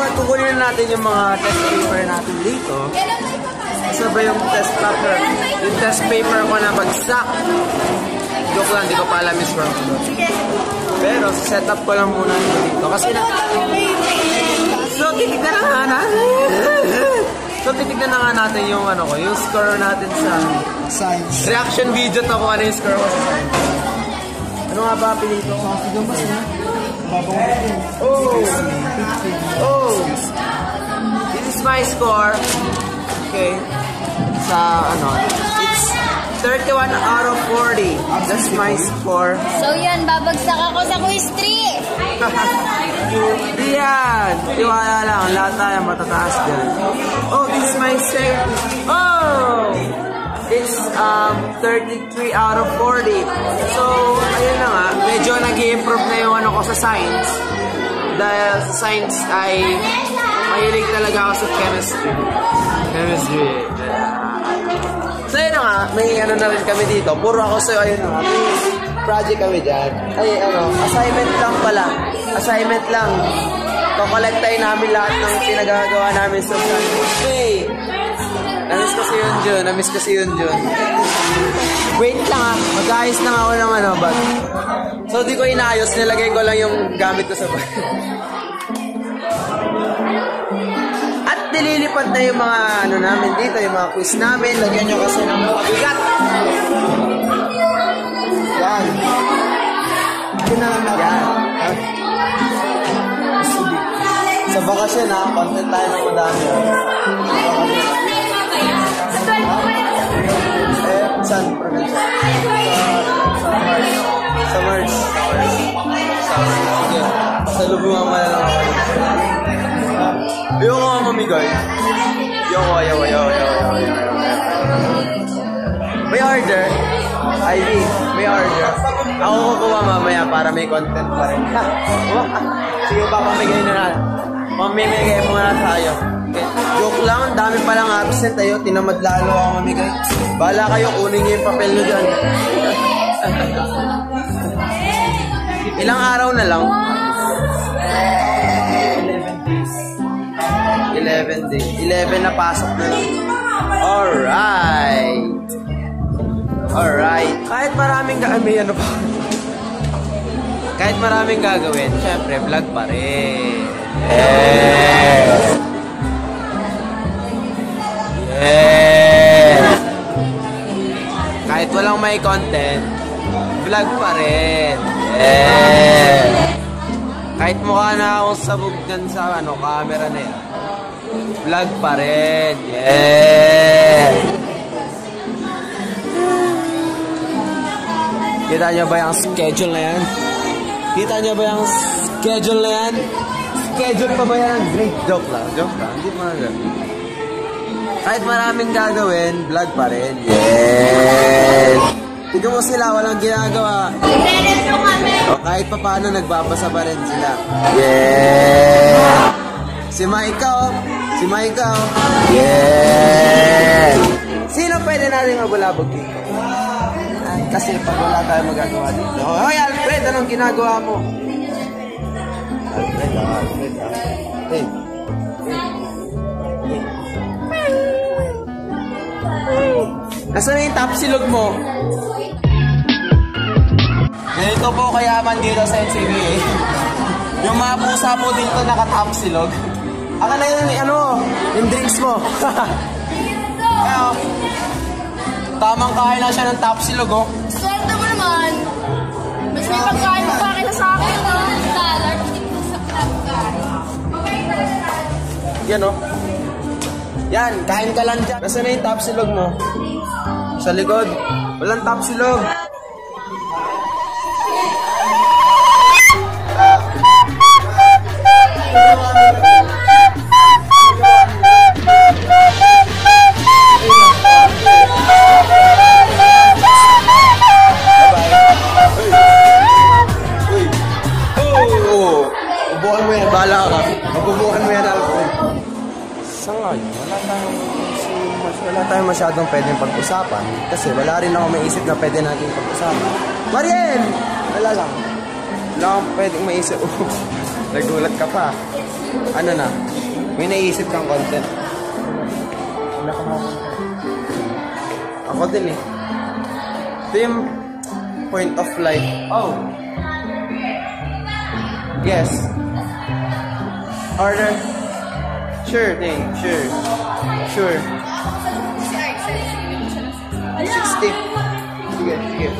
kukunin natin yung mga test paper natin dito. Sabay yung test paper. Yung test paper ko na bagsak. Joke lang, di ko pa alam yung score ko doon. Pero, set up ko lang muna dito. Kasi na... So, titignan na nga natin. Yung ano ko, yung score natin sa science. Reaction video to kung ano yung score ko sa science. Ano nga ba pinito? Oh! This is my score. Okay. Sa ano, it's 31 out of 40. That's my score. So yan, babagsak ako sa quiz 3. Yan! Tiwala lang, lahat tayo matataas dyan. Oh, this is my second. Oh! It's 33 out of 40. So, ayun na nga, medyo nag-i-improve na yung ano ko sa science. Dahil sa science ay mahilig talaga ako sa chemistry. So, ayun na nga, may ano na rin kami dito. Puro ako sa'yo, ayun na nga, may project kami dyan. Ay, ano, assignment lang pala. Assignment lang. Kukolektahin namin lahat ng pinagagawa namin sa science. Hey! Namiss kasi yun, Jun. Wait lang ha, mag-ayos lang ako ng ano, bag. So, di ko inaayos, nilagay ko lang yung gamit ko sa bag. At nililipat na yung mga ano namin dito, yung mga quiz namin. Lagyan nyo kasi ng pabigat. Yan. Yan. Sa bakasyon ha, content tayo ng madami. Saan? Sa March. Sige. Sa lubungan mo na lang ako. Ayoko nga mamigay. Ayoko. May order. Ivy, may order. Ako kukuha mamaya para may content pa rin. Sige ba, pamigay na natin. Mamimigay mo na tayo. Okay. Joke lang, dami palang absent tayo. Tinamad lalo ako mamigay. Bahala kayo, kunin nyo yung papel nyo dyan. Ilang araw na lang? 11 days. 11 na pasok na lang. Alright. Kahit maraming ano pa? Kahit maraming gagawin, syempre, vlog pa rin. Kahit walang may content, vlog pa rin. Kahit mukha na akong sabog dyan sa ano, camera na yan, vlog pa rin. Kita nyo ba yung schedule na yan? Schedule pa ba yan? Great joke lang. Hindi mo na. Kahit maraming gagawin, vlog pa rin. Yes! Tignan mo sila, walang ginagawa. O kahit pa paano, nagbabasa pa rin sila. Yes! Si Maika. Yes! Sino pwede natin mabulabog dito? Kasi pag wala tayo magagawa dito. Hoy Alfred, anong ginagawa mo? Alfred. Hey. Nasaan na yung top silog mo? Ganito po kayaman dito sa NCBA. Yung mga pusa po dito naka-top silog. Aka na yun, yung drinks mo. Ayaw. Tamang kain lang siya ng top silog, oh. Swerte mo naman. Mas may pagkain mo pa kila sa akin, no? Dollar, hindi ko sa pagkain. Yan, oh. Yan, kain ka lang dyan. Nasaan na yung top silog mo? Sa likod. Walang top silog. Ubuhan mo yan, bahala ka. Magbubuhan mo yan, Alfred. Sa ngayon, wala tayong masyadong pwedeng pag-usapan. Kasi wala rin ako maisip na pwede natin pag-usapan. Mariel! Wala lang. Wala akong pwedeng maisip. Nagulat ka pa. Ano na? May naisip kang content. Ako din eh. Ito yung point of life. Oh. Yes. Order. Sure thing. Sure. 60. Sige.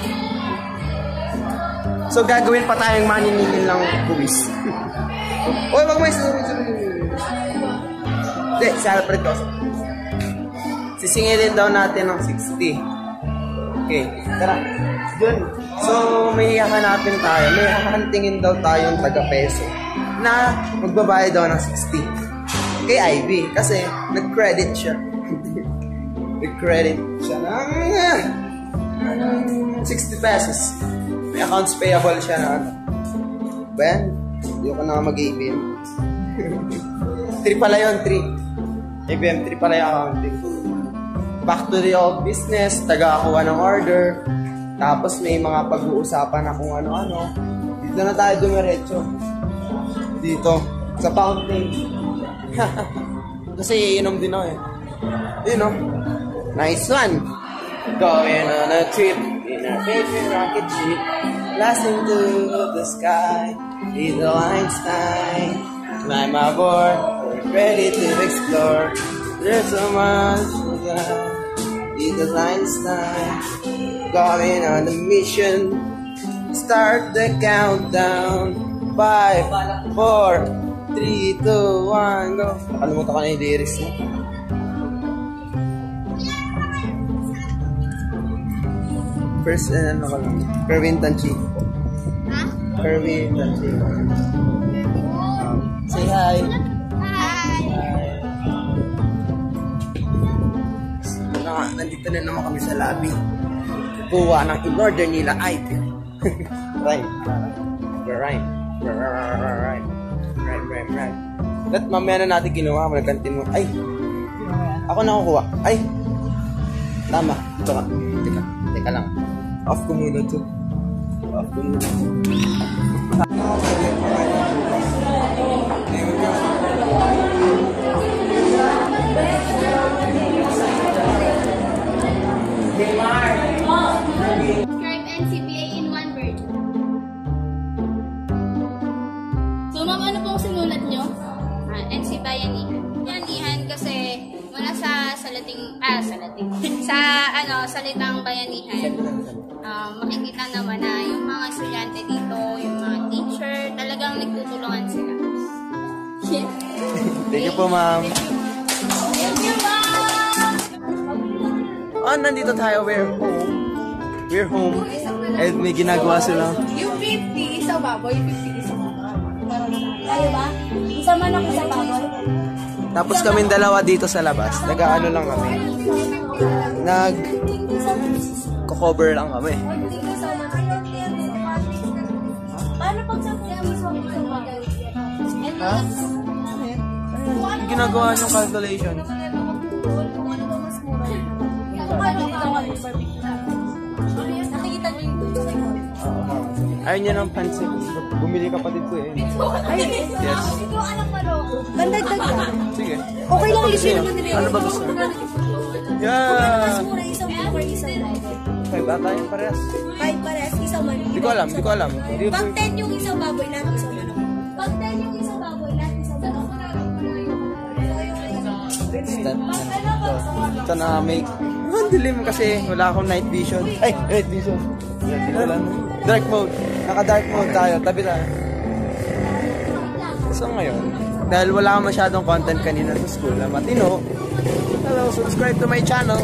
So, gagawin pa tayong maniningil ng buwis. Uy, wag may Hindi, si Alfred ko. Sisingilin daw natin ng 60. Okay, tara. Dun. So, may hahanapin tayo. May hahantingin daw tayong taga-peso na magbabayad daw ng 60. Kay Ivy. Kasi, nag-credit siya. Nag-credit siya ng 60 pesos. May accounts payable siya na ano. Ben, hindi ko na mag-ABM. 3 pala yun, 3. ABM 3 pala yung accounting. Back to the old business, taga-akuha ng order. Tapos may mga pag-uusapan na kung ano-ano. Dito na tayo dumiretso. Dito, sa fountain. Kasi iinom din ako eh. Yun know? Nice one. Going on a trip in our favorite rocket ship. Blasting to the sky. Little Einstein. Climb aboard. We're ready to explore. There's so much to go. Little Einstein. Going on a mission. Start the countdown. 5, 4, 3, 2, 1, go. Nakalimutan ko na yung lyrics mo. First, ano ka lang? Kerwin Tanchi. Ha? Kerwin Tanchi. Say hi. Hi. Nandito na naman kami sa lobby. Kuha ng in-order nila item. Rhyme. That mamaya na natin ginawa. Malagkantin mo. Ay! Ako nakukuha. Ay! Tama. Ito ka. Teka lang. Off ko muna to. Current NCBA in one word. So, ma'am, ano pong sinulat nyo? NC Bayanihan. Bayanihan kasi mula sa salitang bayanihan. Makikita naman na yung mga estudyante dito, yung mga teacher, talagang nagtutulungan sila. Yeah. Thank you po, ma'am. Thank you, ma'am! Nandito tayo. We're home. And may ginagawa sila. Yung 50, isa baboy. 50, isa baboy. Tayo ba? Isa man ako sa baboy. Tapos kaming dalawa dito sa labas. Nag-ano lang kami. Nag-cover lang kami. Paano pag sa baboy? Ha? Ginagawa niyong calculation. Nakikita mo yung Ayaw niya ng pansit. Bumili ka pa dito eh. Ay, yes. Bandagdag ka. Sige. Okay lang gusto yung niyo? nila. Ano ba gusto? Yeah. Mas mura isang man or isang man. 5 ata yung parehas. 5 parehas, isang man. Hindi ko alam. Pag 10 yung isang baboy, lahat isang manok. Pag 10 yung isang baboy, lahat isang manok. Ito na make. Ang dilim kasi wala akong night vision. Ay, night vision. Dark mode. Naka-dark mode tayo. Tabi tayo. So ngayon, dahil wala akong masyadong content kanina sa school na matino, hello, subscribe to my channel.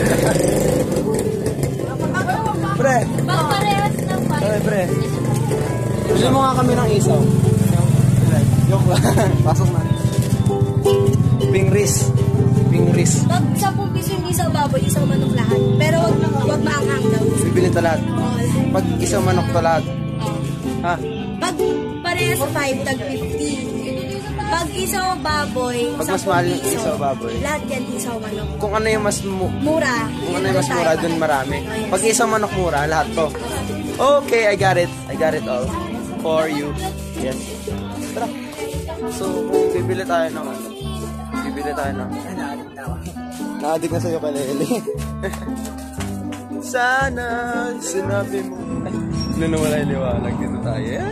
Pre. Parehas ng 5. Okay, pre. Gusto mo nga kami ng isaw. Joke lang. Pasok na. Pingris. Pag 10 piso yung isang baboy, isang manok lahat. Pero wag maanghang daw. Bibili ito lahat. Pag isang manok ito lahat. Ha? Pag parehas 5, tag 50. Pag isang baboy, Pag mas mahal yung isang baboy. lahat yan isang manok. Kung ano yung mas Mura. Kung ano yung mas mura, dun marami. Pag isang manok mura, lahat to. Okay, I got it all. for you. Yes. Tara. So, bibili tayo ng ano. Bibili tayo ng... Na-addict na sa'yo kaleli. Sana sinabi mo. Ay, nawala yung liwanag. Dito tayo. Yan.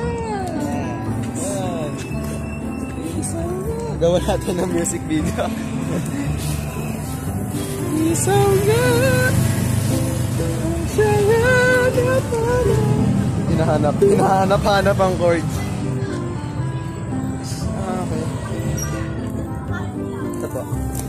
Gawa natin ng music video. Isang hinahanap ang chords. Okay. Ito po.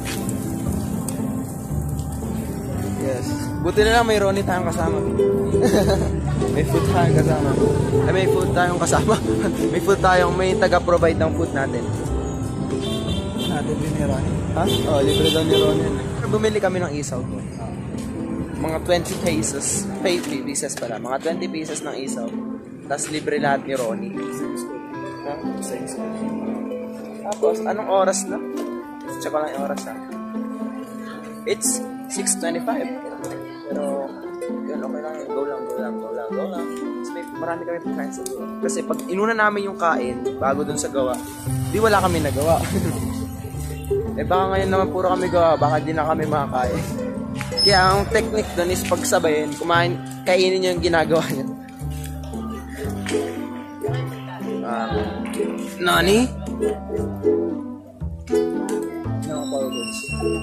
Yes. Buti na lang may Ronnie tayong kasama. May food tayong kasama. Ay, may food tayong kasama. May taga-provide ng food natin. Natin din ni Ronnie. Ha? Oo, libre daw ni Ronnie. Bumili kami ng isaw to. Mga 20 pesos. 50 pieces pala. Mga 20 pieces ng isaw. Tapos libre lahat ni Ronnie. Ha? Tapos, anong oras na? Check ko lang yung oras ha. It's 6:25. Pero, yun, okay lang. Go lang. Tapos marami kami friends. Kasi pag inuna namin yung kain, bago dun sa gawa, di wala kami nagawa. Eh baka ngayon naman puro kami gawa, baka di na kami makakain. Kaya ang technique doon is pagsabayin, kainin nyo yung ginagawa nyo. Nani? Nakapagod.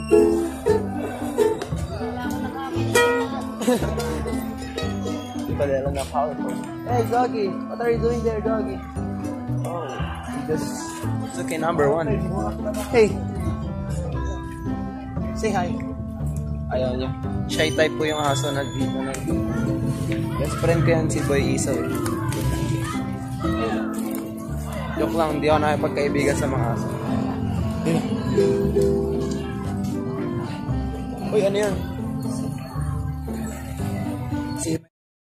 Di ba dala na powerful? Hey doggy, what are you doing there doggy? Oh, it's okay, number 1. Hey! Say hi. Ayaw niya. Shy type po yung aso na dito. Best friend ko yan si Boy Isaw. Joke lang, hindi ako nakipagkaibigan sa mga aso. Uy, ano yun? Si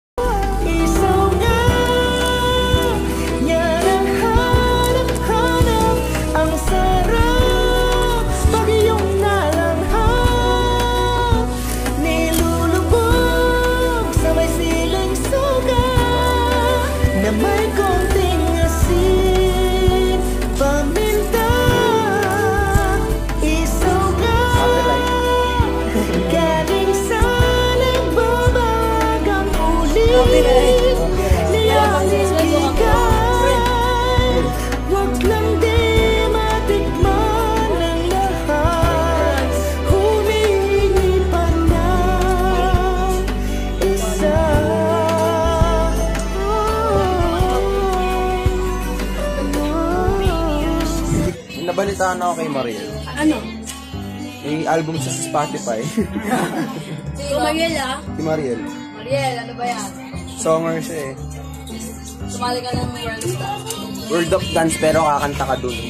nabalitaan ako kay Mariel. Ano? May album siya sa Spotify. Si Mariel ah? Si Mariel. Mariel, ano ba yan? Songer siya eh. Sumali ka ng World Star. World of Dance pero kakanta ka dun.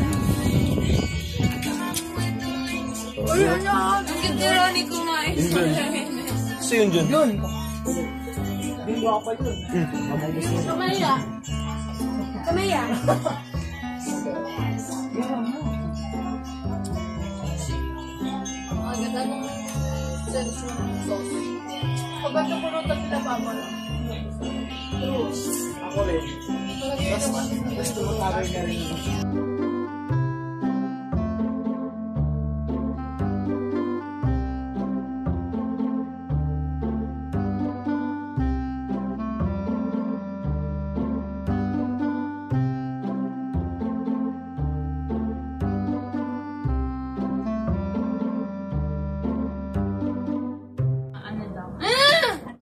Uy, ano? Ang ganda Ronnie kumain. So yun dyan? Yun! Hindi ako pa yun. Kamaya. Kamaya. Ang ganda ng sense ng sauce. Kapag napunutan nila mama lang. True. Ako rin. Gusto mo sabi na rin.